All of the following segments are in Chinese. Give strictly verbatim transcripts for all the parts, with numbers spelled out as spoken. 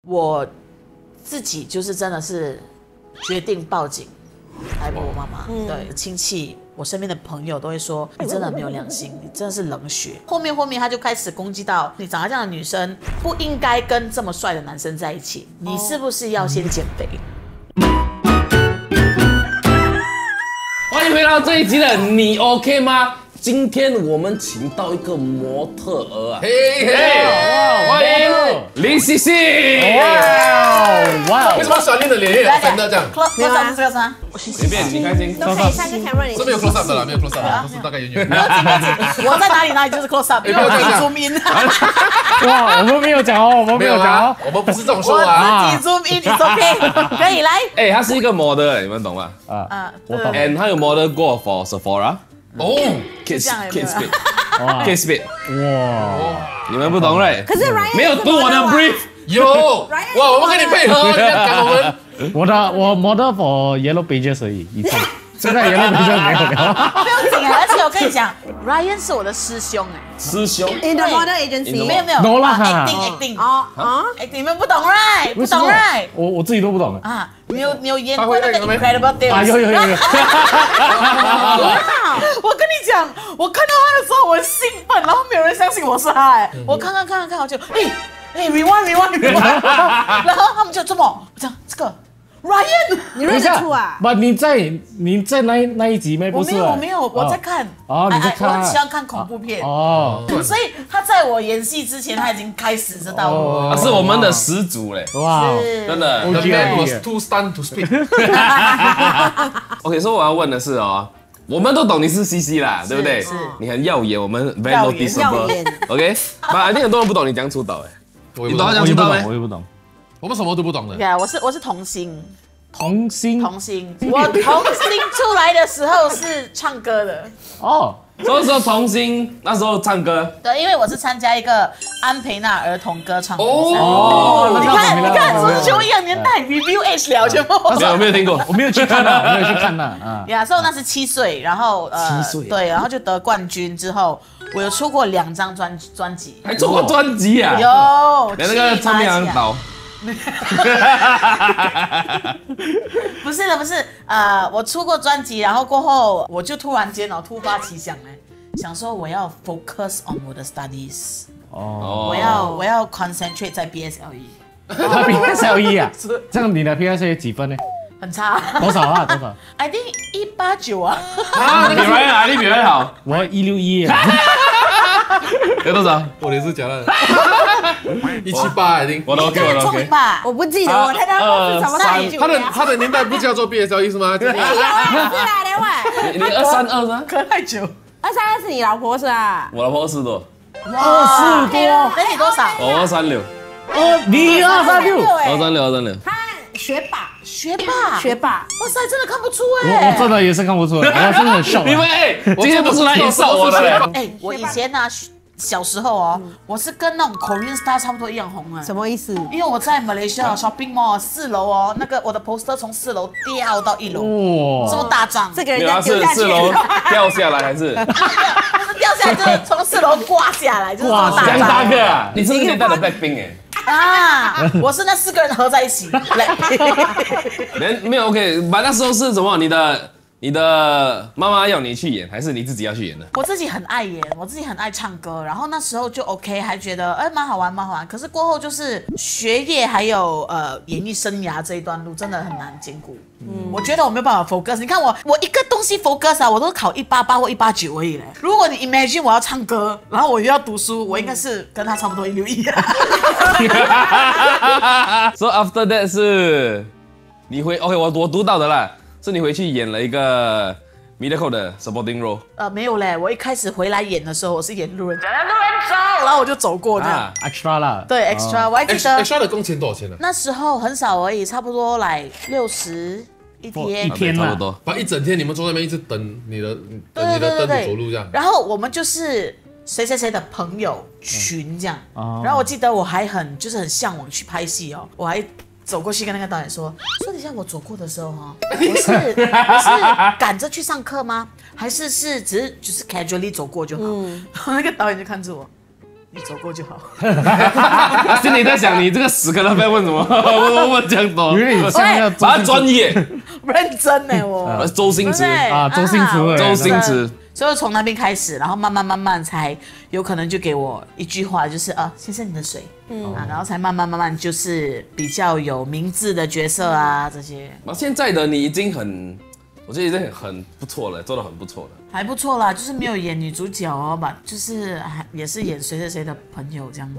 我自己就是真的是决定报警来摸我妈妈。嗯、对，亲戚。 我身边的朋友都会说你真的没有良心，你真的是冷血。后面后面他就开始攻击到你长得这样的女生不应该跟这么帅的男生在一起，你是不是要先减肥？欢迎回到这一集的你 OK 吗？今天我们请到一个模特儿啊，嘿嘿，欢迎林西西。哇哇！为什么小丽的脸也很深的这样？ close up 是这个吗？随便你开心。都可以上个 camera 里。是没有 close up 的啦，没有 close up 的，就是大概远远。不要紧不要紧，我在哪里哪里就是 close up， 因为我自己 zoom in。哇，我们没有讲哦，我们没有讲哦，我们不是这种说啊。我自己 zoom in，it's OK， 可以来。哎，他是一个 model， 你们懂吗？啊啊，我懂。 And 他有 model 过 for Sephora。 哦 ，kiss kiss bit， kiss bit， 哇，你们不懂right？可是 Ryan 没有读我的 brief， 有，哇，我们跟你配合，你要赶我们。我的我 model for Yellow Pages 而已，以前现在 Yellow Pages 没有了。不用紧啊，而且我跟你讲 ，Ryan 是我的师兄哎，师兄 ，in the model agency， 没有没有 ，no 啦 ，acting acting， 哦啊，你们不懂 right， 不懂 right， 我我自己都不懂啊，你有你有演过那个 Incredible Tales 啊，有有有有。我跟你讲，我看到他的时候我很兴奋，然后没有人相信我是他哎，我看看看看看，我就哎哎 rewind rewind rewind， 然后他们就这么我讲这个 Ryan， 你认得出啊？不，你在你在那那一集没？我没有我没有我在看哦，你在看，我很喜欢看恐怖片哦，所以他在我演戏之前他已经开始这道路，他是我们的始祖嘞，哇，真的 ，The man was too stunned to speak。OK， 所以我要问的是哦。 我们都懂你是 C C 啦，对不对？是，你很耀眼，我们 very noticeable。OK， 但一定很多人不懂你讲出道哎，你懂他讲出道没？我也不懂，我们什么都不懂的。对啊，我是我是童星，童星，童星。我童星出来的时候是唱歌的哦。 所以说童星那时候唱歌，对，因为我是参加一个安培纳儿童歌唱比赛。哦，你看，你看，是不是就一样年代 ？Review Age 聊全部。没有没有听过，我没有去看呐，没有去看呐啊。呀，所以那是七岁，然后呃，七岁对，然后就得冠军之后，我有出过两张专专辑，还做过专辑啊？有，连那个唱片行倒。不是的，不是，呃，我出过专辑，然后过后我就突然间哦，突发奇想哎，想说我要 focus on 我的 studies， 哦，我要我要 concentrate 在 B S L E， B S L E 啊，这样你的 P S L E 几分呢？很差，多少啊？多少 ？I think 一八九啊。啊，你比 Ryan 啊，你比 Ryan 好，我一六一啊。有多少？我也是假的。一七八，一定。我的 OK， 我的 OK 吧？我不记得，我太太是什么大他的他的年代不叫做 B S L E 是吗？没有，是哪两位？你二三二吗？隔太久。二三二是你老婆是吧？我老婆二十多。二十多？那你多少？我二三六。哦，你二三六？二三六，二三六。他学霸，学霸，学霸。哇塞，真的看不出哎！我我真的也是看不出来，我真的很笑。你们哎，今天不是来引笑我的嘞？哎，我以前呢。小时候哦，我是跟那种 Korean star 差不多一样红哎。什么意思？因为我在 Malaysia shopping mall 四楼哦，那个我的 poster 从四楼掉到一楼，哇，这么大张，这个人家是四楼掉下来还是？不是掉下来，就是从四楼挂下来，就是这么大张。大个啊！你是不是年代的 Blackpink 哎？啊，我是那四个人合在一起。连没有 OK， 把那时候是什么？你的。你的妈妈要你去演，还是你自己要去演的？我自己很爱演，我自己很爱唱歌，然后那时候就 OK， 还觉得哎蛮好玩蛮好玩。可是过后就是学业还有呃演艺生涯这一段路真的很难兼顾。嗯，我觉得我没有办法 focus。你看我我一个东西 focus 啊，我都考一八八或一八九而已嘞。如果你 imagine 我要唱歌，然后我又要读书，我应该是跟他差不多一六一。So after that 是你会 OK， 我我读到的啦。是你回去演了一个 Medical 的 supporting role。呃，没有嘞，我一开始回来演的时候，我是演路人甲，路人甲，然后我就走过这样。extra 啦。对 extra， 我还记得 extra 的工钱多少钱呢？那时候很少而已，差不多来六十一天。一天差不多。把一整天你们坐在那边一直等你的等你的灯走路这样。然后我们就是谁谁谁的朋友群这样。然后我记得我还很就是很向往去拍戏哦，我还。走过去跟那个导演说：“说等一下，我走过的时候哈，我是我是赶着去上课吗？还是是只是就是 casually 走过就好？”然后那个导演就看着我， 你走过就好。 心里在想，你这个死可能被问什么？我问这样多， 有点像那个把他专业， 认真呢，我周星驰啊，周星驰， 周星驰。 所以从那边开始，然后慢慢慢慢才有可能就给我一句话，就是啊，先生你的水，嗯啊，然后才慢慢慢慢就是比较有名字的角色啊这些。 现在的你已经很，我觉得已经很很不错了，做得很不错了， 还不错啦，就是没有演女主角哦吧，就是还也是演谁谁谁的朋友这样。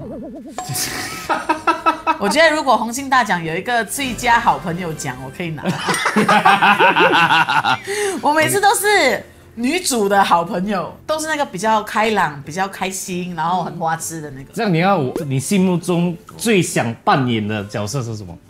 我觉得如果红星大奖有一个最佳好朋友奖，我可以拿。我每次都是。女主的好朋友都是那个比较开朗、比较开心，然后很花痴的那个。 这样你要你心目中最想扮演的角色是什么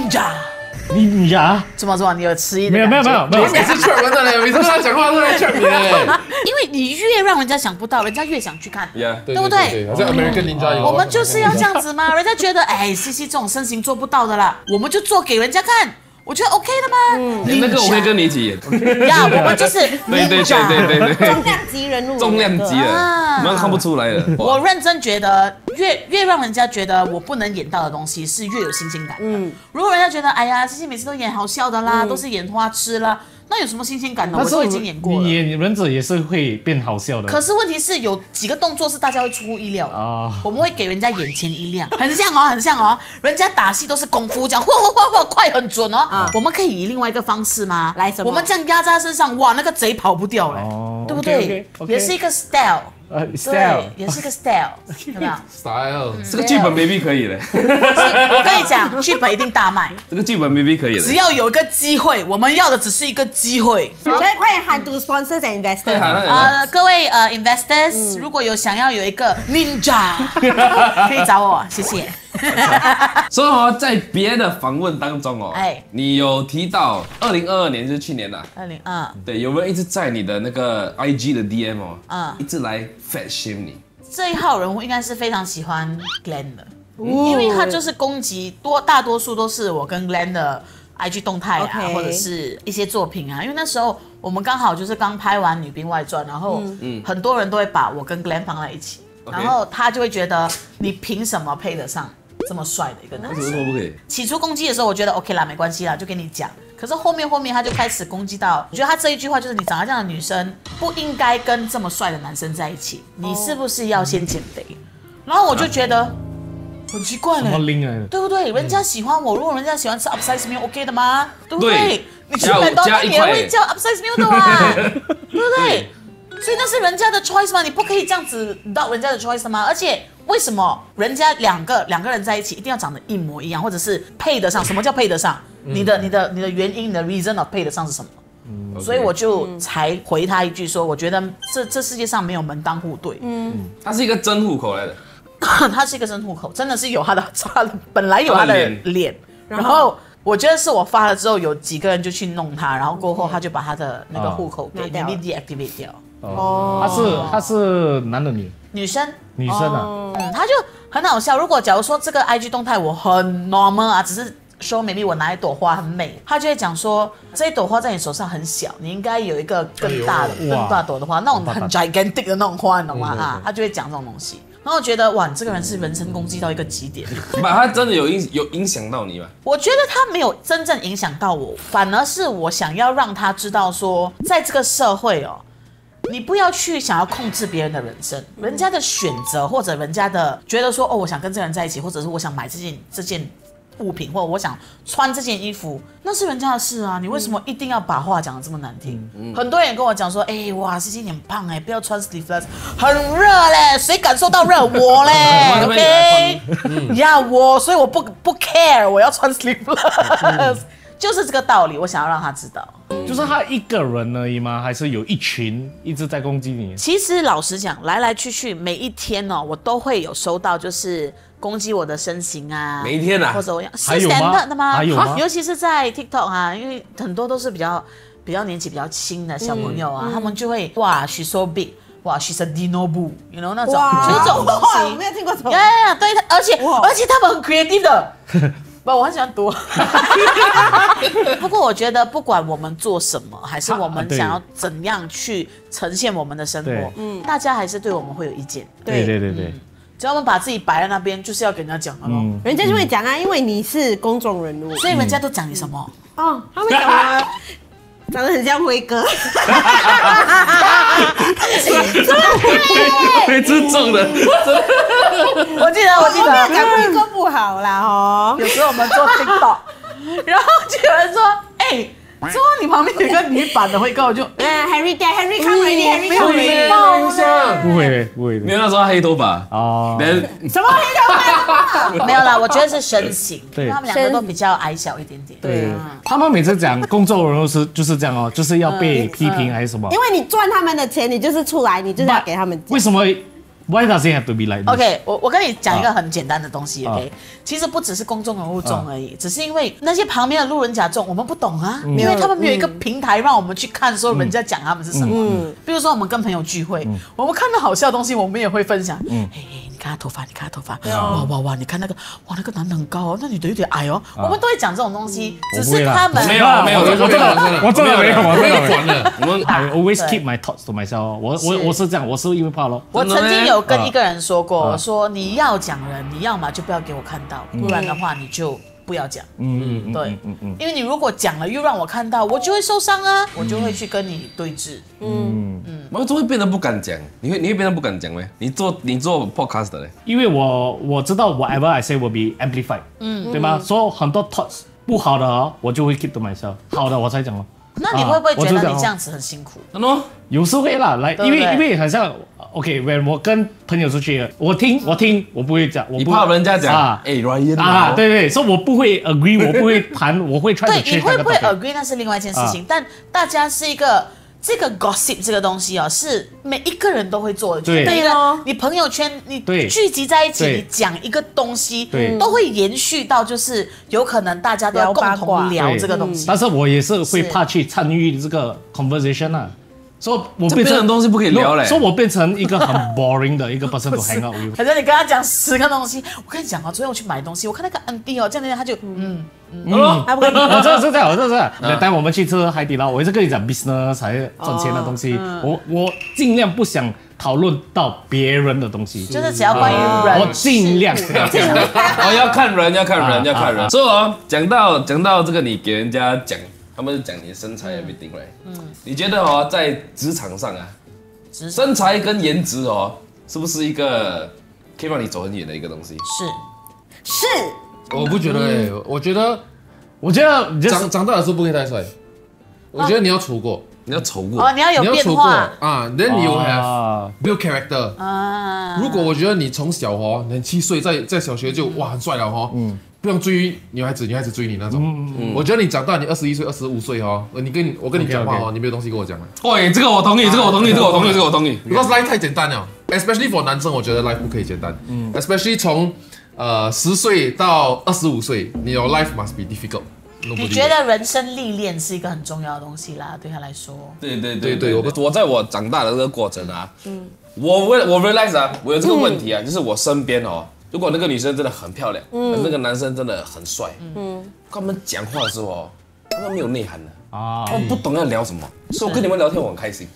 ？Ninja。Ninja？怎么怎么？你有迟疑的？ 没有没有没有没有。 每次劝人的嘞，每次他讲话都在劝你嘞。 因为你越让人家想不到，人家越想去看， yeah, 对不对？ 好像 American Ninja。 我们就是要这样子嘛，人家觉得哎，Xixi这种身形做不到的啦，我们就做给人家看。我觉得 OK 的吗？ 嗯，那个我可以跟你一起演。 呀，我们就是对对对对对对， 重量级人物， 重量级的，你们看不出来的。 我认真觉得，越越让人家觉得我不能演到的东西，是越有新鲜感。嗯，如果人家觉得，哎呀，Xixi每次都演好笑的啦，都是演花痴啦。那有什么新鲜感呢？我都已经演过了。 你演忍者也是会变好笑的。 可是问题是有几个动作是大家会出乎意料的啊，我们会给人家眼前一亮，很像哦，很像哦。人家打戏都是功夫，这样嚯嚯嚯嚯快很准哦。啊，我们可以以另外一个方式吗？ 来什么？ 我们这样压在他身上，哇，那个贼跑不掉嘞，对不对？也是一个 style。 呃 ，style 也是个 style， 有没有 ？style， 这个剧本 maybe 可以的。 我跟你讲，剧本一定大卖。 这个剧本 maybe 可以的。 只要有一个机会，我们要的只是一个机会。 所以快点喊 to sponsors and investors。 呃，各位呃 investors，如果有想要有一个 ninja， 可以找我，谢谢。 所以哦，在别的访问当中哦， 哎， 你有提到二零二二年就是去年啦， 二零二， 对，有人一直在你的那个 I G 的 D M 哦， 嗯， 一直来 fat shame 你。 这一号人物应该是非常喜欢 Glenn 的，因为他就是攻击多大多数都是我跟 Glenn 的 I G 动态啊， Okay. 或者是一些作品啊，因为那时候我们刚好就是刚拍完《女兵外传》，然后很多人都会把我跟 Glenn 放在一起，然后他就会觉得你凭什么配得上这么帅的一个男生？ 为什么不可以？ 起初攻击的时候，我觉得 OK 啦，没关系啦，就跟你讲。可是后面后面他就开始攻击到，我觉得他这一句话就是你长得这样的女生不应该跟这么帅的男生在一起，你是不是要先减肥？然后我就觉得很奇怪嘞，对不对？人家喜欢我，如果人家喜欢吃 upsize meal OK 的吗？对不对？你去麦当劳你也会叫 upsize meal 的哇，对不对？所以那是人家的 choice 吗？你不可以这样子到人家的 choice 吗？而且为什么人家两个两个人在一起一定要长得一模一样，或者是配得上？什么叫配得上？你的你的你的原因，你的 reason of 配得上是什么？嗯、所以我就才回他一句说，我觉得这这世界上没有门当户对。嗯， 他是一个真户口来的， 他是一个真户口，真的是有他的他的本来有他的脸，然后。我觉得是我发了之后，有几个人就去弄他，然后过后他就把他的那个户口给 maybe deactivate 掉。 哦，他是他是男的女？ 女生。 女生啊。 嗯，他就很好笑。如果假如说这个 I G 动态我很 normal 啊，只是说 maybe 我拿一朵花很美，他就会讲说这一朵花在你手上很小，你应该有一个更大的、更大朵的花，那种很 gigantic 的那种花，你懂吗？啊，他就会讲这种东西。然后我觉得哇，你这个人是人身攻击到一个极点。 把他真的有影有影响到你吗？ 我觉得他没有真正影响到我，反而是我想要让他知道说，在这个社会哦，你不要去想要控制别人的人生，人家的选择或者人家的觉得说哦，我想跟这个人在一起，或者是我想买这件这件物品，或者我想穿这件衣服，那是人家的事啊，你为什么一定要把话讲得这么难听？嗯嗯、很多人跟我讲说，哎、欸，哇，Xixi你很胖哎、欸，不要穿 sleeveless， 很热嘞，谁感受到热？我嘞 ，OK， 呀、嗯，我，所以我不不 care， 我要穿 sleeveless，、嗯、就是这个道理，我想要让他知道。 就是他一个人而已吗？还是有一群一直在攻击你？ 其实老实讲，来来去去，每一天哦，我都会有收到，就是攻击我的身形啊， 每一天啊， 或者我要是还有吗？ 的吗？ 还有吗？ 尤其是在 TikTok 啊，因为很多都是比较比较年纪比较轻的小朋友啊，嗯、他们就会哇 ，she's so big， 哇 ，she's a dino boo，you know 那种，就是这种东西。 我没有听过这种。 呀呀呀，对，而且而且他们很 creative 的。不，我很喜欢读。不过我觉得，不管我们做什么，还是我们想要怎样去呈现我们的生活，嗯，大家还是对我们会有意见。 对对对对。 只要我们把自己摆在那边，就是要给人家讲的咯。 人家就会讲啊，因为你是公众人物， 所以人家都讲你什么？ 哦，他们讲我长得很像辉哥， 被尊重的， 我记得，我记我没有得， 讲辉哥不好啦哦。 有时候我们做 TikTok， 然后就有人说，哎。说你旁边有一个女版的辉哥，我就嗯 ，Harry 爹 ，Harry come ready，Harry 没 come 有 ready， 印象。 不会的，不会的。 没有那时候他黑头发哦， 连什么黑头发？ 没有啦，我觉得是身形，因对为他们两个都比较矮小一点点。 对，他们每次讲公众人物是就是这样哦，就是要被批评还是什么？ 因为你赚他们的钱，你就是出来，你就是要给他们。 为什么 ？Why does it have to be like this? OK， 我我跟你讲一个很简单的东西。OK，、 啊、 其实不只是公众人物中而已，啊、只是因为那些旁边的路人甲中，我们不懂啊， 嗯、 因为他们没有一个平台让我们去看说人家讲他们是什么。嗯，比如说我们跟朋友聚会，嗯、我们看到好笑的东西，我们也会分享。嗯，嘿嘿，你看他头发，你看他头发，哇哇哇，你看那个，哇那个男的很高哦，那女的有点矮哦，啊、我们都会讲这种东西，只是他们没有没有，我真的我真的没有，我没有管了。 我们 I always keep my thoughts to myself。我我我是这样，我是因为怕咯。 我曾经有跟一个人说过，说你要讲人，你要么就不要给我看到，不然的话你就不要讲。嗯嗯，对，因为你如果讲了又让我看到，我就会受伤啊，我就会去跟你对峙。嗯嗯，我就会变得不敢讲，你会你会变得不敢讲没？你做你做 podcast 的嘞？ 因为我我知道 whatever I say will be amplified，嗯，对吗？所以很多 thoughts 不好的哦，我就会 keep to myself， 好的我才讲咯。 那你会不会觉得你这样子很辛苦？ 喏， 有时会啦，来，因为因为很像 ，OK，when 我跟朋友出去，我听我听，我不会讲，我你怕人家讲啊，哎 Ryan 啊，对对，所以我不会 agree， 我不会谈，我会 try to change。 对，你会不会 agree 那是另外一件事情，但大家是一个。这个 gossip 这个东西啊，是每一个人都会做的。 对哦，你朋友圈你聚集在一起，你讲一个东西，都会延续到就是有可能大家都要共同聊这个东西。 但是我也是会怕去参与这个 conversation 啊。所以我变成东西不可以聊嘞， 所以我变成一个很 boring 的一个 person to hang out with。 反正你跟他讲十个东西，我跟你讲啊，昨天我去买东西，我看那个 auntie 哦，这样那样他就嗯嗯， 我这是这样，我这是那带我们去吃海底捞，我一直跟你讲 business 才赚钱的东西，我我尽量不想讨论到别人的东西， 就是只要关于人， 我尽量哦要看人，要看人，要看人。所以哦，讲到讲到这个，你给人家讲。他们是讲你的身材 everything right，嗯，你觉得哦，在职场上啊，身材跟颜值哦，是不是一个可以让你走很远的一个东西？ 是， 是， 我不觉得哎，我觉得， 我觉得长长大的时候不可以太帅，我觉得你要丑过， 你要丑过， 哦，你要有变化啊 ，then you have build character 啊。 如果我觉得你从小哦，你七岁在在小学就哇很帅了哦，嗯。不用追女孩子，女孩子追你那种。嗯嗯，我觉得你长大，你二十一岁、二十五岁哦，你跟我跟你讲话哦，你没有东西跟我讲了。 喂，这个我同意，这个我同意，这个我同意，这个我同意。 Because life 太简单了 ，especially for 男生，我觉得 life 不可以简单。嗯 ，especially 从呃十岁到二十五岁，你有 life must be difficult。 你觉得人生历练是一个很重要的东西啦，对他来说。 对对对对，我我在我长大的这个过程啊，嗯，我为我 realize 啊，我有这个问题啊，就是我身边哦。如果那个女生真的很漂亮，嗯，那个男生真的很帅，嗯，跟他们讲话的时候，他们没有内涵的啊，他们不懂要聊什么，所以我跟你们聊天我很开心。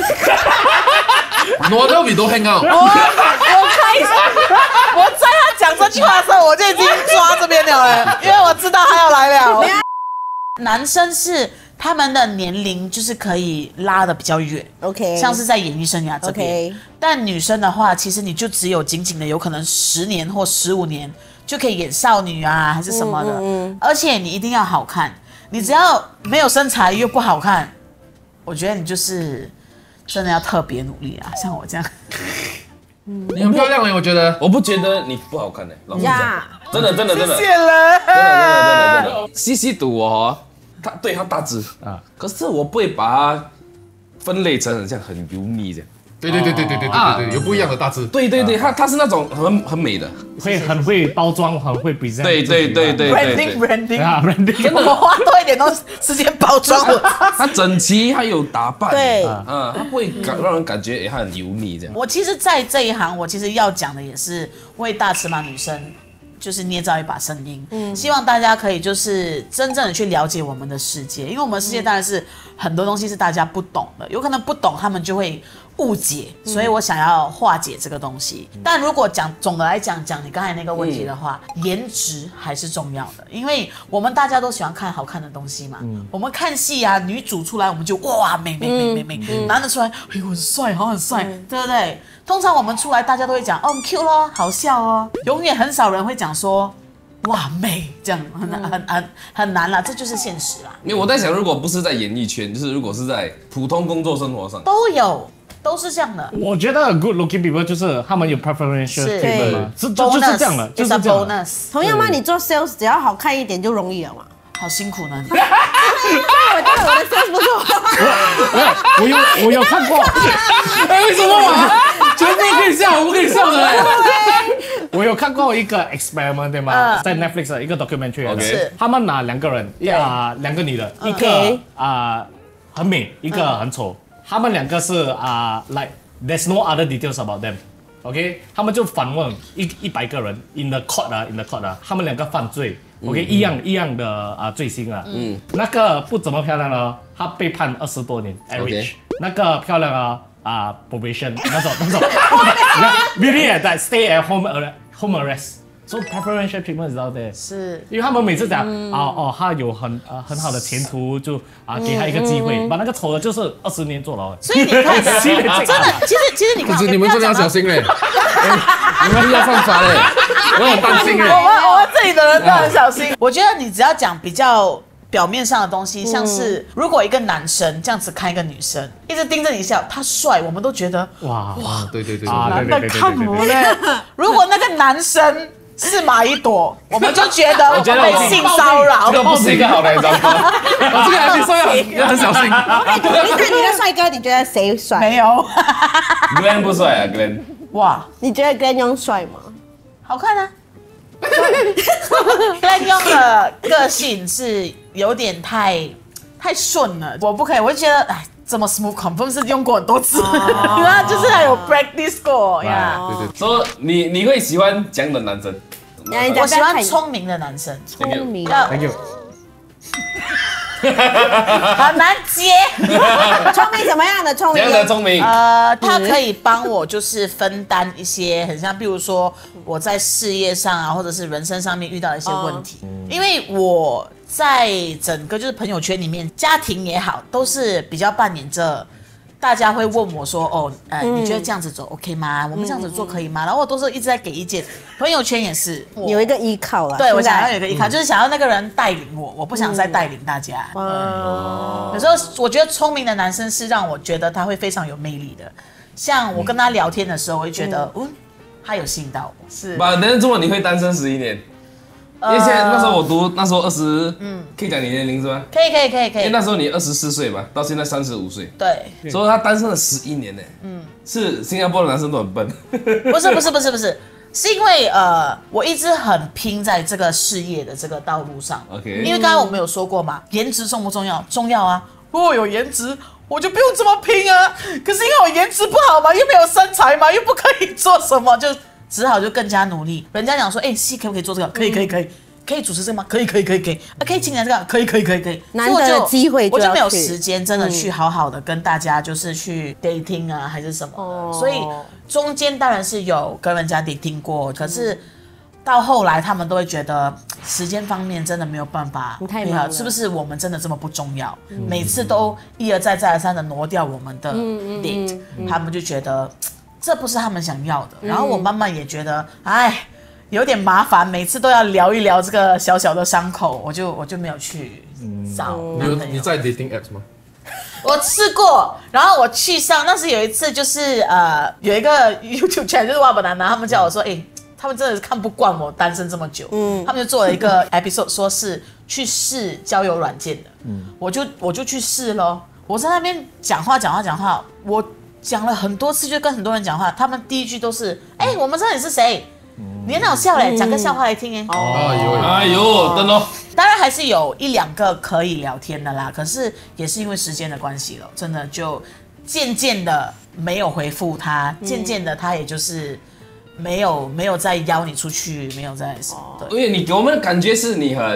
我都比都 hang out， 我我开心，我在他讲这句话的时候，我就已经抓这边了，因为我知道他要来了。男生是他们的年龄就是可以拉的比较远 ，OK， 像是在演艺生涯这边。Okay. 但女生的话，其实你就只有仅仅的有可能十年或十五年就可以演少女啊，还是什么的。嗯嗯嗯，而且你一定要好看，你只要没有身材又不好看，我觉得你就是真的要特别努力啊，像我这样。 你很漂亮哎，我觉得。 我不觉得你不好看哎，老实讲，真的真的真的。 谢谢了。 真的真的真的真的。西西赌我哦。他对他大只啊，可是我不会把它分类成很像很油腻这样。 对对对对对对对对，有不一样的大只。 对对对，他他是那种很很美的， 会很会包装，很会 present。 对对对对对 ，branding branding 啊 branding， 我花多一点都时间包装我。 他整齐，他有打扮， 对， 啊，他不会感让人感觉哎他很油腻这样。 我其实，在这一行，我其实要讲的也是为大尺码女生。就是捏造一把声音，嗯，希望大家可以就是真正的去了解我们的世界，因为我们的世界当然是很多东西是大家不懂的，有可能不懂，他们就会误解，所以我想要化解这个东西。但如果讲总的来讲，讲你刚才那个问题的话，嗯、颜值还是重要的，因为我们大家都喜欢看好看的东西嘛。嗯、我们看戏啊，女主出来我们就哇美美美美美，嗯、男的出来哎呦很帅，好很帅，嗯、对不对？通常我们出来大家都会讲哦很 Q 咯，好笑哦，永远很少人会讲说。哇美，这样很难很很很难啦，这就是现实啦。 因为我在想，如果不是在演艺圈，就是如果是在普通工作生活上， 都有，都是这样的。 我觉得 good looking people 就是他们有 preferential treatment 嘛，是就是这样的，就是这样的。 同样嘛，你做 sales 只要好看一点就容易了嘛。 好辛苦呢。 我觉得我的 sales 不错。 我我有我有看过， 哎，为什么啊？全部可以笑，我不可以笑的。 我有看过一个 experiment 对吗？在 Netflix 的一个 documentary， 是他们拿两个人，啊两个女的，一个啊很美，一个很丑，他们两个是啊 like there's no other details about them，OK， 他们就反问一一百个人 in the court 啊 in the court 啊，他们两个犯罪。OK， 一样一样的啊罪行啊，嗯，那个不怎么漂亮呢，他被判二十多年 average， 那个漂亮啊啊 probation 那种那种 ，really that stay at home home arrest，so preferential treatment is out there， 是， 因为他们每次讲啊哦他有很呃很好的前途，就啊给他一个机会，把那个丑的就是二十年坐牢， 所以你看，真的，其实其实你看， 可是你们真的要小心嘞，你们要犯法嘞。我很担心哎， 我们我们这里的人都很小心。我觉得你只要讲比较表面上的东西，像是如果一个男生这样子看一个女生，一直盯着你笑，他帅，我们都觉得哇哇，对对对， 男的看我嘞。如果那个男生是马一朵，我们就觉得我被性骚扰。 这个不是一个好的一张哥， 我这个还没说要要很小心。 你看你的帅哥，你觉得谁帅？ 没有 ，Glenn 不帅啊 ，Glenn。 哇， 你觉得 Glenn Yong 帅吗？ 好看啊。Glenn Yong 的个性是有点太太顺了，我不可以，我就觉得哎，这么 smooth confirm 是用过很多次，那就是还有 practice 过呀。 对对， 所以你你会喜欢这样的男生？ 我喜欢聪明的男生， 聪明。 ，Thank you。 很难接， 聪明什么样的聪明？ 这样的聪明， 呃，他可以帮我就是分担一些，很像，比如说我在事业上啊，或者是人生上面遇到一些问题，因为我在整个就是朋友圈里面，家庭也好，都是比较扮演着。大家会问我说：“哦，呃，嗯、你觉得这样子走 OK 吗？我们这样子做可以吗？”然后我都是一直在给意见，朋友圈也是有一个依靠啦。 对，我想要有一个依靠，嗯、就是想要那个人带领我，我不想再带领大家。哦、嗯，有时候我觉得聪明的男生是让我觉得他会非常有魅力的。像我跟他聊天的时候，我会觉得，嗯，嗯他有吸引到我。是。 吧？但是如果你会单身十一年。因为现在那时候我读那时候二十，嗯，可以讲你年龄是吗？ 可以可以可以可以。 因为那时候你二十四岁嘛，到现在三十五岁， 对， 所以他单身了十一年呢。嗯，是新加坡的男生都很笨。 不是不是不是不是，是因为呃，我一直很拼在这个事业的这个道路上。 OK， 因为刚刚我们有说过嘛，颜值重不重要？重要啊！如果有颜值，我就不用这么拼啊。可是因为我颜值不好嘛，又没有身材嘛，又不可以做什么，就。只好就更加努力。人家讲说，哎、欸，戏可不可以做这个？可以，可以，可以，可以主持这个吗？可以，可以，可以，可以。啊，可以请来这个？可以，可以，可以，可以。 难得的机会， 我就没有时间真的去好好的跟大家就是去 dating 啊，还是什么的。哦、所以中间当然是有跟人家 dating 过，可是到后来他们都会觉得时间方面真的没有办法配合，是不是我们真的这么不重要？嗯、每次都一而再再而三的挪掉我们的 date，、嗯嗯嗯、他们就觉得。这不是他们想要的，然后我慢慢也觉得，哎，有点麻烦，每次都要聊一聊这个小小的伤口，我就我就没有去找男朋友。 你你在 dating apps 吗？ 我试过，然后我去上，那是有一次就是呃有一个 YouTube channel 就是哇不男男，他们叫我说，哎、欸，他们真的是看不惯我单身这么久，嗯，他们就做了一个 episode 说是去试交友软件的，嗯，我就我就去试咯，我在那边讲话讲话讲话，我。讲了很多次，就跟很多人讲话，他们第一句都是：“哎、欸，我们知道你是谁，你很好笑嘞，讲个笑话来听哎。” 哦，哎呦，真的。 当然还是有一两个可以聊天的啦，可是也是因为时间的关系了，真的就渐渐的没有回复他，渐渐的他也就是没有没有再邀你出去，没有再什么的。 因为你给我们的感觉是你很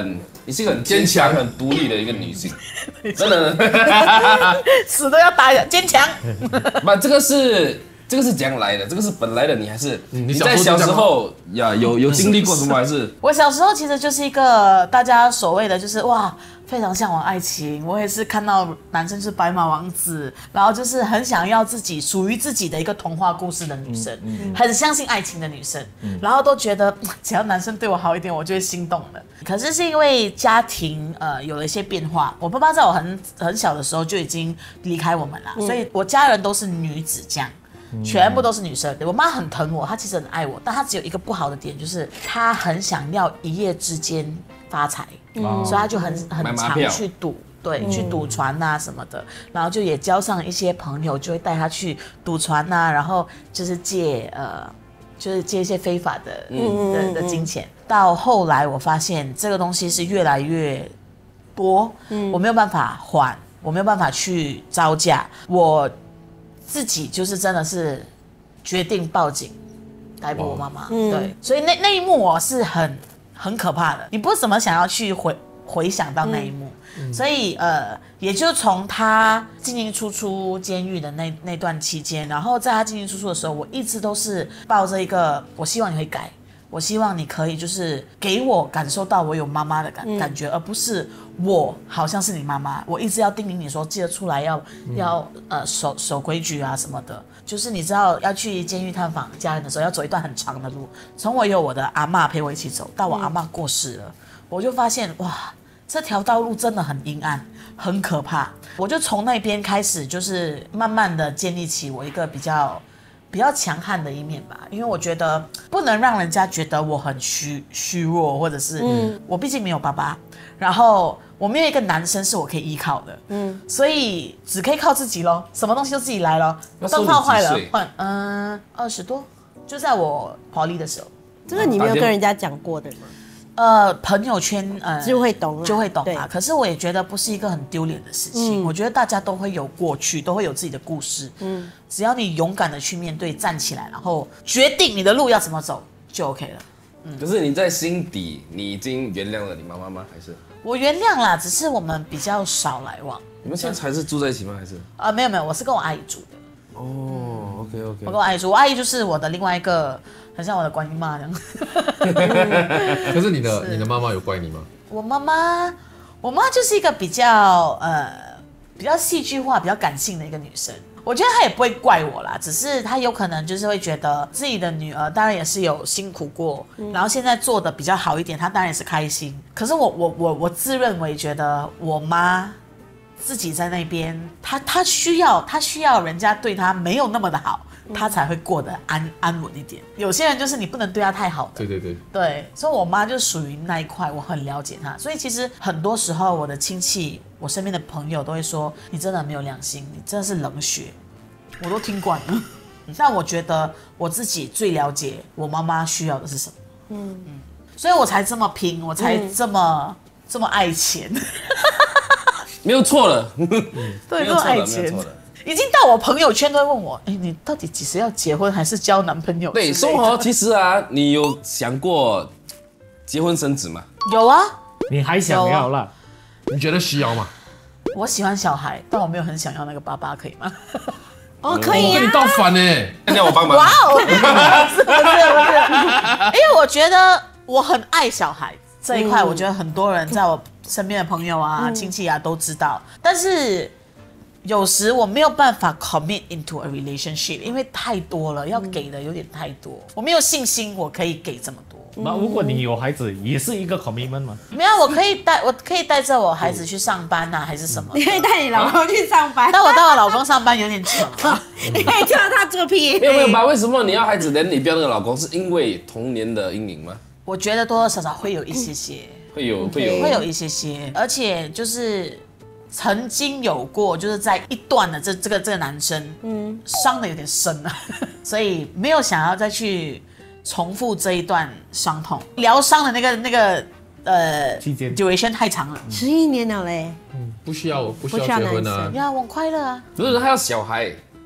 你是一个很坚强、很独立的一个女性，真的。 死都要打人，坚强。 不，这个是这个是怎样来的？这个是本来的你，还是嗯你在小时候呀有有经历过什么？还是我小时候其实就是一个大家所谓的就是哇。非常向往爱情，我也是看到男生是白马王子，然后就是很想要自己属于自己的一个童话故事的女生，嗯嗯、很相信爱情的女生，嗯、然后都觉得只要男生对我好一点，我就会心动了。可是是因为家庭呃有了一些变化，我爸爸在我很很小的时候就已经离开我们了，嗯、所以我家人都是女子这样。全部都是女生，我妈很疼我，她其实很爱我，但她只有一个不好的点，就是她很想要一夜之间发财，嗯、所以她就很很常去赌，对，嗯、去赌船啊什么的，然后就也交上一些朋友，就会带她去赌船啊，然后就是借呃，就是借一些非法的、嗯、的的金钱。到后来我发现这个东西是越来越多，嗯、我没有办法还，我没有办法去招架，我。自己就是真的是决定报警逮捕我妈妈，嗯、对，所以那那一幕我是很很可怕的，你不怎么想要去回回想到那一幕，嗯、所以呃，也就从他进进出出监狱的那那段期间，然后在他进进出出的时候，我一直都是抱着一个我希望你会改，我希望你可以就是给我感受到我有妈妈的感、嗯、感觉，而不是我好像是你妈妈。我一直要叮咛你说，记得出来要、嗯、要呃守守规矩啊什么的。就是你知道要去监狱探访家人的时候，要走一段很长的路。从我有我的阿嬷陪我一起走，到我阿嬷过世了，嗯、我就发现哇，这条道路真的很阴暗，很可怕。我就从那边开始，就是慢慢的建立起我一个比较。比较强悍的一面吧，因为我觉得不能让人家觉得我很虚虚弱，或者是、嗯、我毕竟没有爸爸，然后我没有一个男生是我可以依靠的，嗯，所以只可以靠自己咯，什么东西都自己来咯。灯泡坏了换，嗯，二十多，就在我跑力的时候。 这个你没有跟人家讲过的吗？ 呃，朋友圈呃就会懂了， 就会懂啊。可是我也觉得不是一个很丢脸的事情。嗯、我觉得大家都会有过去，都会有自己的故事。嗯，只要你勇敢的去面对，站起来，然后决定你的路要怎么走，就 OK 了。 嗯，可是你在心底，你已经原谅了你妈妈吗？还是我原谅啦，只是我们比较少来往。 你们现在还是住在一起吗？还是啊、呃，没有没有，我是跟我阿姨住的。 哦 ，OK OK。 我跟我阿姨住，我阿姨就是我的另外一个。很像我的观音妈这样。 可是你的你的妈妈有怪你吗？ 我妈妈，我妈就是一个比较呃比较戏剧化、比较感性的一个女生。我觉得她也不会怪我啦，只是她有可能就是会觉得自己的女儿当然也是有辛苦过，嗯、然后现在做的比较好一点，她当然也是开心。可是我我我我自认为觉得我妈自己在那边，她她需要她需要人家对她没有那么的好。他才会过得安安稳一点。有些人就是你不能对他太好的。 对对对。 对，所以我妈就属于那一块，我很了解她。所以其实很多时候，我的亲戚、我身边的朋友都会说：“你真的没有良心，你真的是冷血。”我都听惯了。但我觉得我自己最了解我妈妈需要的是什么。嗯嗯。所以我才这么拼，我才这么、嗯、这么爱钱。 没有错了。 对，这么爱钱。已经到我朋友圈都会问我，哎，你到底几时要结婚，还是交男朋友？ 对，生活其实啊，你有想过结婚生子吗？ 有啊， 你还想要啦？ 你觉得需要吗？ 我喜欢小孩，但我没有很想要那个爸爸，可以吗？ 哦，可以啊。 我跟你倒反呢， 要我帮忙？ 哇哦，不是不是不是，因为我觉得我很爱小孩这一块，我觉得很多人在我身边的朋友啊、亲戚啊都知道，但是。有时我没有办法 commit into a relationship， 因为太多了，要给的有点太多，我没有信心我可以给这么多。 那如果你有孩子，也是一个 commitment 吗？ 没有，我可以带，我可以带着我孩子去上班啊，还是什么？ 你可以带你老公去上班， 但我带我老公上班有点扯。 你可以叫他做 P A。 没有没有吧？为什么你要孩子，连你不要那个老公，是因为童年的阴影吗？ 我觉得多多少少会有一些些， 会有会有会有一些些，而且就是曾经有过，就是在一段的这这个这个男生，嗯，伤的有点深啊，所以没有想要再去重复这一段伤痛，疗伤的那个那个呃期间 duration 太长了， 十一年了嘞， 嗯，不需要不需要结婚啊， 呀，我快乐啊， 不是他要小孩，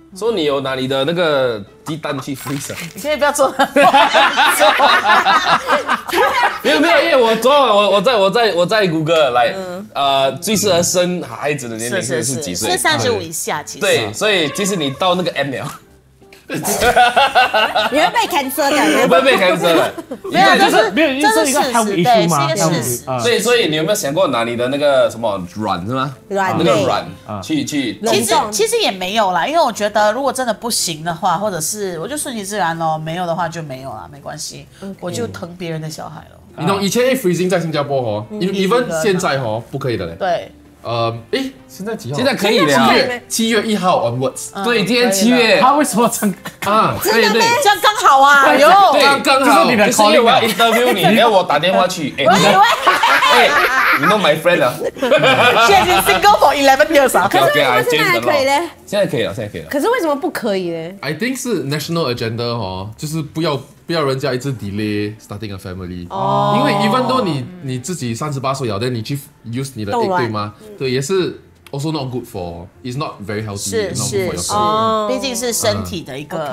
所以你有拿你的那个鸡蛋去 freeze 啊？ 你可以不要做。 没有没有，因为我昨晚我我在我在我在谷歌来，呃，最适合生孩子的年龄是是几岁？ 是三十五以下，其实。 对，所以其实你到那个 M L。 你会被 cancel 的， 不会被 cancel 的。 没有， 就是没有，这是一个 health issue 吗？ 是一个事实。 所以，所以你有没有想过拿你的那个什么卵是吗？ 卵那个卵去去。 其实其实也没有啦，因为我觉得如果真的不行的话，或者是我就顺其自然咯，没有的话就没有啦，没关系，我就疼别人的小孩了。 你懂以前 freezing 在新加坡哦，even 现在哦不可以的嘞。 对。 呃，诶，现在几号？ 现在可以了。 七月七月一号 onwards。 对，今天七月。 他为什么这样啊？ 对对， 这样刚好啊！哟， 刚刚好。 就是你的就是因为我要 interview 你，然后我打电话去，哎，你的，哎，你 know my friend 啊？ 现在已经 single for eleven years 啊。 可是为什么现在还可以呢？ 现在可以了，现在可以了。 可是为什么不可以呢 I think 是 national agenda 哦，就是不要不要人家一直 delay starting a family。哦。因为 even though 你你自己三十八岁了，但你去 use 你的 egg 对吗？对，也是。Also not good for, it's not very healthy. 是是是，毕竟是身体的一个。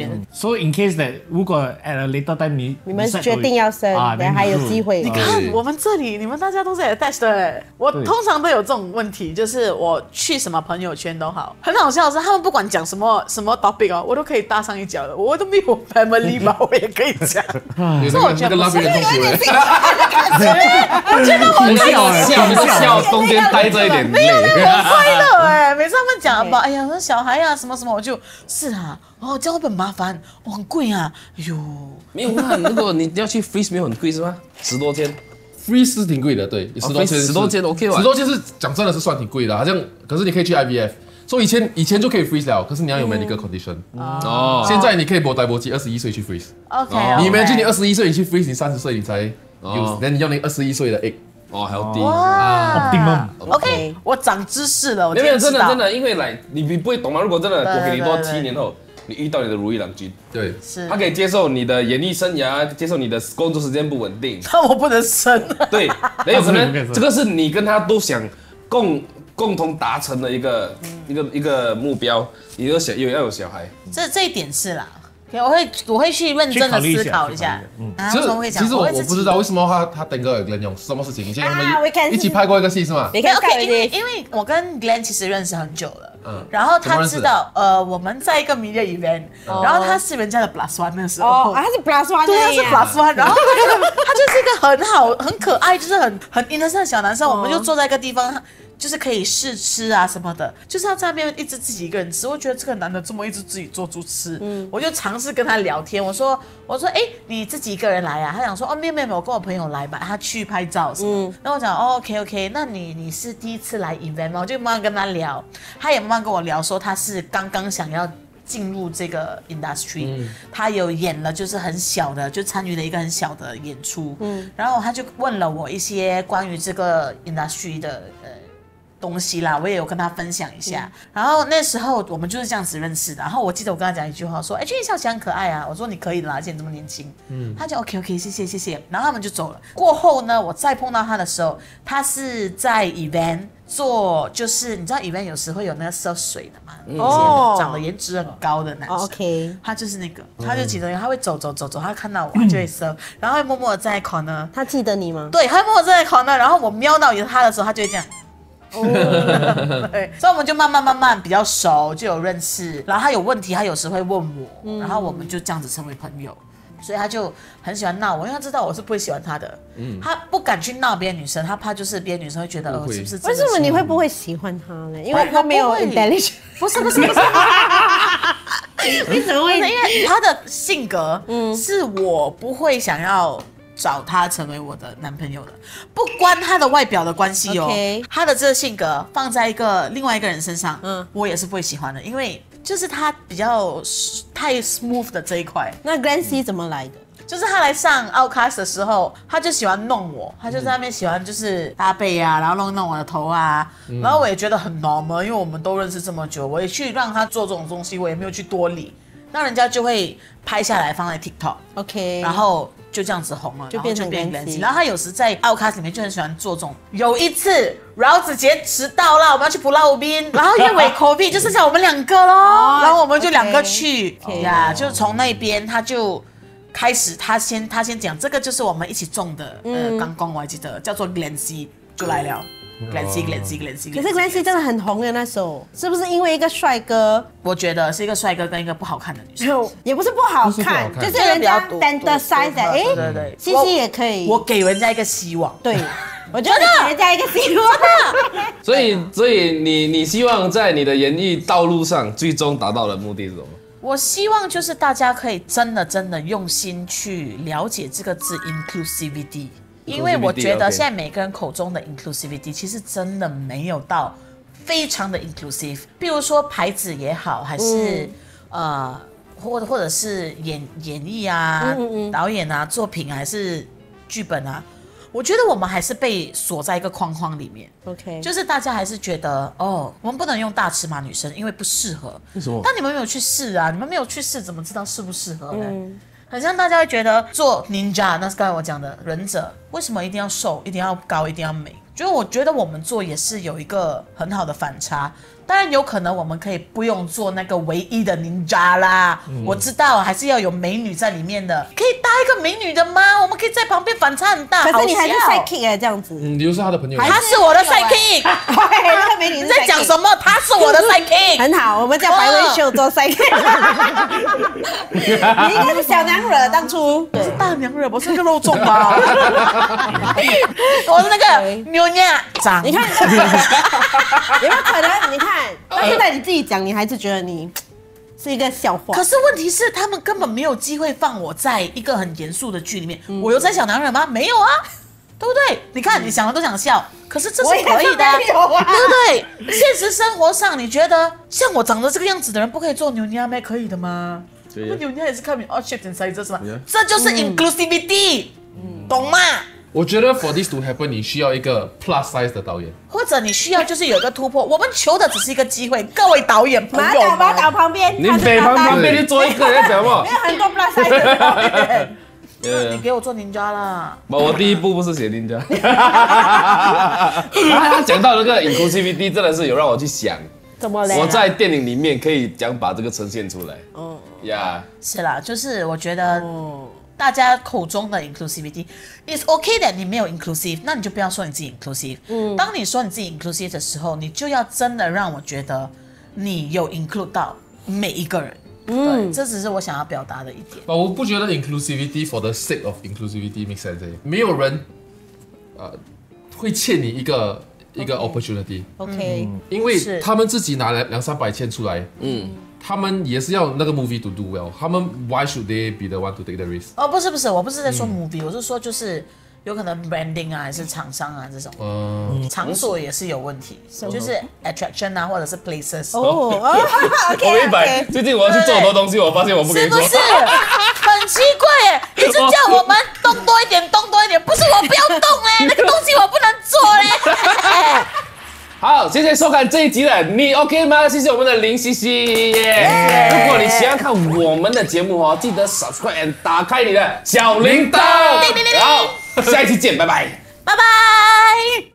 So in case that 如果 at a later time 你你们决定要生，然后还有机会。 你看我们这里，你们大家都是 attached 的哎。我通常都有这种问题，就是我去什么朋友圈都好，很好笑的是，他们不管讲什么什么 topic 哦，我都可以搭上一脚的。我都没有 family 吧，我也可以讲。 所以我觉得那边的同学， 我觉得我笑笑那个笑中间带着一点泪。 我快乐哎！每次他们讲吧，哎呀，我小孩啊，什么什么，我就是啊，哦，这样会很麻烦，哦，很贵啊，哎呦， 没有啊，如果你要去 freeze 没有很贵是吗？十多千 ，freeze 是挺贵的，对，十多千， 十多千 OK 吧？ 十多千是讲真的是算挺贵的，好像，可是你可以去 I V F， 所以以前以前就可以 freeze 了，可是你要有 medical condition。哦，现在你可以波带波机，二十一岁去 freeze。 OK， 你imagine你二十一岁你去 freeze， 你三十岁你才有，那你要那二十一岁的 egg。 哦，还要低哇 ！OK， 我长知识了。 没有，真的真的，因为来你你不会懂吗？如果真的我给你多七年后，你遇到你的如意郎君， 对， 是他可以接受你的演艺生涯，接受你的工作时间不稳定， 那我不能生。 对，很有可能这个是你跟他都想共共同达成的一个一个一个目标，你有小有要有小孩， 这这一点是啦。我会我会去认真的思考一下。 其实其实我我不知道为什么他他登个 Glenn Yong 什么事情？以前他们一起拍过一个戏是吗？ 你看 OK， 因为因为我跟 Glenn 其实认识很久了，嗯，然后他知道呃我们在一个 media event，然后他是人家的 plus one 那时候， 哦，他是 plus one， 对，他是 plus one， 然后他就他就是一个很好很可爱，就是很很 innocent 的小男生，我们就坐在一个地方。就是可以试吃啊什么的，就是他在那边一直自己一个人吃。我觉得这个男的这么一直自己做主吃，嗯，我就尝试跟他聊天。我说，我说，哎、欸，你自己一个人来啊？他讲说，哦，没有没有，我跟我朋友来吧，他去拍照什么。嗯，然后我讲，哦 ，OK OK， 那你你是第一次来 event 吗？我就慢慢跟他聊，他也慢慢跟我聊说他是刚刚想要进入这个 industry，、嗯、他有演了就是很小的，就参与了一个很小的演出，嗯，然后他就问了我一些关于这个 industry 的呃。东西啦，我也有跟他分享一下。嗯、然后那时候我们就是这样子认识的。然后我记得我跟他讲一句话，说：“哎、欸，俊笑起来很可爱啊。”我说：“你可以的啦，而且你这么年轻。”嗯，他就 OK OK， 谢谢谢谢。然后他们就走了。过后呢，我再碰到他的时候，他是在 event 做，就是你知道 event 有时会有那个serve水的嘛，哦、嗯，长得颜值很高的男生。 OK， 他就是那个，他就记得他会走走走走，他看到我，他就会 serve，、嗯、然后会默默的站在 corner。 他记得你吗？ 对，他会默默站在 corner， 然后我瞄到他的时候，他就会这样。哦，对，所以我们就慢慢慢慢比较熟，就有认识。然后他有问题，他有时会问我，嗯、然后我们就这样子成为朋友。所以他就很喜欢闹我，因为他知道我是不会喜欢他的。嗯，他不敢去闹别的女生，他怕就是别的女生会觉得哦，是不是？ 为什么你会不会喜欢他呢？因为他没有 intelligence。 不是不是不是。 为什么会？ 因为他的性格，嗯，是我不会想要。找他成为我的男朋友的，不关他的外表的关系哦。Okay. 他的这个性格放在一个另外一个人身上，嗯，我也是不会喜欢的，因为就是他比较太 smooth 的这一块。 那 Glenn C 怎么来的？ 就是他来上 Outcast 的时候，他就喜欢弄我，他就在那边喜欢就是搭背啊，然后弄弄我的头啊，嗯、然后我也觉得很 normal， 因为我们都认识这么久，我也去让他做这种东西，我也没有去多理。 那人家就会拍下来放在 TikTok，OK， 然后就这样子红了， 就变成 Glenn。 然后他有时在 Outcast 里面就很喜欢做这种。有一次饶子杰迟到了，我们要去普拉鲁宾，然后因为 COVID 就剩下我们两个咯，然后我们就两个去呀，就从那边他就。开始，他先他先讲，这个就是我们一起种的，呃，刚刚我还记得叫做 Glenn Yong 就来了 ，Glenn Yong Glenn Yong Glenn Yong。 可是 Glenn Yong 真的很红的那时候，是不是因为一个帅哥？ 我觉得是一个帅哥跟一个不好看的女生， 也不是不好看，就是人家 fantasize 的，哎， 对对对 ，Xixi也可以， 我给人家一个希望， 对，我觉得给人家一个希望。 所以，所以你你希望在你的演艺道路上，最终达到的目的是什么？ 我希望就是大家可以真的真的用心去了解这个字 inclusivity， 因为我觉得现在每个人口中的 inclusivity 其实真的没有到非常的 inclusive。比如说牌子也好，还是、嗯、呃或或者是演演绎啊、嗯嗯导演啊、作品还是剧本啊。我觉得我们还是被锁在一个框框里面 ，OK， 就是大家还是觉得哦，我们不能用大尺码女生，因为不适合。 为什么？ 但你们没有去试啊，你们没有去试，怎么知道适不适合呢？嗯，很像大家会觉得做 ninja， 那是刚才我讲的忍者，为什么一定要瘦，一定要高，一定要美？就我觉得我们做也是有一个很好的反差。当然有可能我们可以不用做那个唯一的 ninja 啦、嗯，我知道还是要有美女在里面的，可以搭一个美女的吗？我们可以在旁边反差很大。 可是你还是 sidekick 哎，这样子。 嗯，你又是他的朋友。 他是我的 sidekick。 那个美女你在讲什么？他是我的 sidekick。 很好，我们叫白薇秀做 sidekick。你应该是小娘惹当初。 我是大娘惹，我是个肉粽吧？我是那个牛娘长。 你看，有没有可能？你看。但现在你自己讲，你还是觉得你是一个笑话。 可是问题是，他们根本没有机会放我在一个很严肃的剧里面。嗯、我有在小男人吗？没有啊，对不对？你看，你想的都想笑，可是这是可以的、啊，对不对？现实生活上，你觉得像我长得这个样子的人，不可以做牛娘妹，可以的吗？我们牛娘也是看你 all shape and sizes 是吗？这就是 inclusivity，、嗯、懂吗？ 我觉得 for this to happen， 你需要一个 plus size 的导演， 或者你需要就是有一个突破。我们求的只是一个机会，各位导演朋友们， 马导旁边， 你北方旁边你做一个人讲嘛？ 没有很多 plus size 的导演。 你给我做ninja啦！ 我第一步不是写ninja。他讲到那个 inclusivity， 真的是有让我去想， 怎么嘞？ 我在电影里面可以讲把这个呈现出来。嗯呀， 是啦，就是我觉得。大家口中的 inclusivity is okay 的，你没有 inclusive， 那你就不要说你自己 inclusive。嗯，当你说你自己 inclusive 的时候，你就要真的让我觉得你有 include 到每一个人。嗯，对，这只是我想要表达的一点。 我不觉得 inclusivity for the sake of inclusivity makes sense。没有人，呃，会欠你一个一个 opportunity。OK， 因为他们自己拿来两三百千出来。嗯。他们也是要那个 movie to do well， 他们 why should they be the one to take the risk？ 哦，不是不是，我不是在说 movie，、嗯、我是说就是有可能 branding 啊，还是厂商啊这种，嗯，场所也是有问题，就是 attraction 啊，或者是 places。哦， 我明白。最近我要去做很多东西，我发现我不可以做， 是不是？很奇怪耶，一直叫我们动多一点，动多一点，不是我不要动嘞，那个东西我不能做嘞。 好，谢谢收看这一集的你 OK 吗？谢谢我们的林西西耶！ Yeah! 如果你喜欢看我们的节目哦，记得 subscribe and 打开你的小铃铛。好，下一期见，拜拜， 拜拜。